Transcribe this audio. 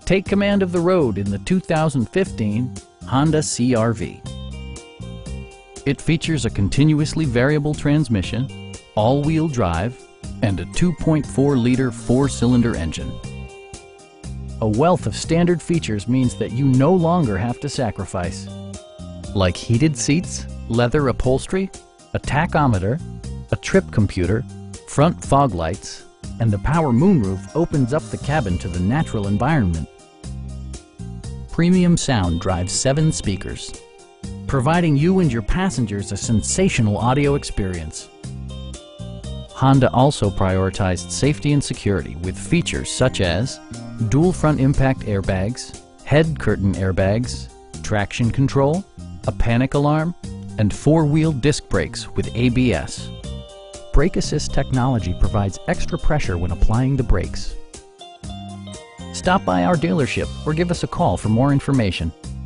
Take command of the road in the 2015 Honda CR-V. It features a continuously variable transmission, all-wheel drive, and a 2.4-liter four-cylinder engine. A wealth of standard features means that you no longer have to sacrifice, like heated seats, leather upholstery, a tachometer, a trip computer, front fog lights, and the power moonroof opens up the cabin to the natural environment. Premium sound drives 7 speakers, providing you and your passengers a sensational audio experience. Honda also prioritized safety and security with features such as dual front impact airbags, head curtain airbags, traction control, a panic alarm, and 4-wheel disc brakes with ABS. Brake Assist technology provides extra pressure when applying the brakes. Stop by our dealership or give us a call for more information.